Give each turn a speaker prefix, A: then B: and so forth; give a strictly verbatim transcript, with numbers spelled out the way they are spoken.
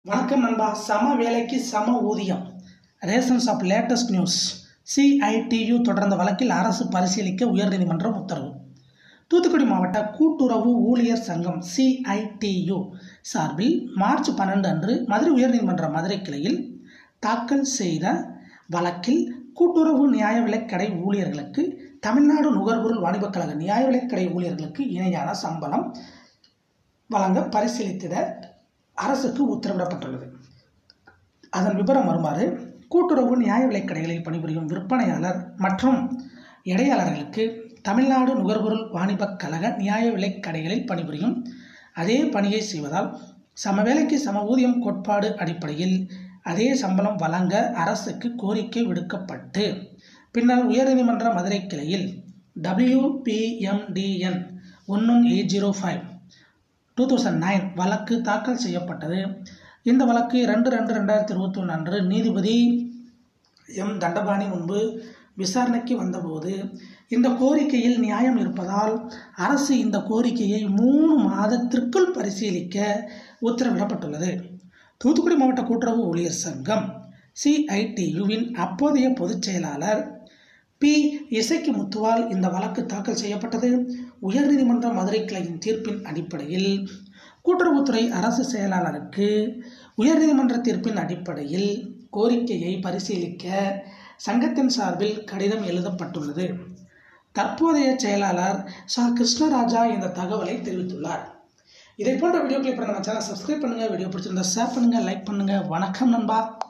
A: வணக்கம் நண்பா. சம வேலைக்கு சம ஊதியம். Rations of latest news. CITU தொடர்ந்த வழக்கில் அரசு பரிசீலிக்க உயர்நீதிமன்றம் உத்தரவு. தூத்துக்குடி மாவட்ட கூட்டுறவு ஊழியர் சங்கம் சிஐடியு சார்பில் மார்ச் பன்னெண்டு அன்று மதுரை உயர்நீதிமன்ற மதுரை கிளையில் தாக்கல் செய்த வழக்கில் கூட்டுறவு நியாய விலைக்கடை ஊழியர்களுக்கு தமிழ்நாடு நுகர்பொருள் வாணிபக் கழக நியாய விலைக்கடை ஊழியர்களுக்கு இணையான சம்பளம் வழங்க பரிசீலித்திட அரசுக்கு உத்தரவிடப்பட்டுள்ளது. அதன் விபரம் வருமாறு: கூட்டுறவு நியாய விலைக்கடைகளில் பணிபுரியும் விற்பனையாளர் மற்றும் இடையாளர்களுக்கு தமிழ்நாடு நுகர்பொருள் வாணிபக் கழக நியாய விலைக்கடைகளில் பணிபுரியும் அதே பணியை செய்வதால் சமவேலைக்கு சம ஊதியம் கோட்பாடு அடிப்படையில் அதே சம்பளம் வழங்க அரசுக்கு கோரிக்கை விடுக்கப்பட்டு பின்னர் உயர்நீதிமன்ற மதுரை கிளையில் W P M D N one one eight zero five two thousand nine வழக்கு தாக்கல் செய்யப்பட்டது. இந்த வழக்கு ரெண்டு ரெண்டு ரெண்டாயிரத்தி இருபத்தி ஒன்று அன்று நீதிபதி எம் தண்டபாணி முன்பு விசாரணைக்கு வந்தபோது இந்த கோரிக்கையில் நியாயம் இருப்பதால் அரசு இந்த கோரிக்கையை மூணு மாதத்திற்குள் பரிசீலிக்க உத்தரவிடப்பட்டுள்ளது. தூத்துக்குடி மாவட்ட கூட்டுறவு ஊழியர் சங்கம் சிஐடியுவின் அப்போதைய பொதுச் செயலாளர் பி இசைக்கு முத்துவால் இந்த வழக்கு தாக்கல் செய்யப்பட்டது. உயர்நீதிமன்ற மதுரை கிளையின் தீர்ப்பின் அடிப்படையில் கூட்டுறவுத்துறை அரசு செயலாளருக்கு உயர்நீதிமன்ற தீர்ப்பின் அடிப்படையில் கோரிக்கையை பரிசீலிக்க சங்கத்தின் சார்பில் கடிதம் எழுதப்பட்டுள்ளது. தற்போதைய செயலாளர் சா கிருஷ்ணராஜா இந்த தகவலை தெரிவித்துள்ளார். இதை போன்ற வீடியோக்களை நம்ம சேனல் சப்ஸ்கிரைப் பண்ணுங்க. வீடியோ பிடிச்சிருந்தா ஷேர் பண்ணுங்க, லைக் பண்ணுங்க. வணக்கம் நண்பா.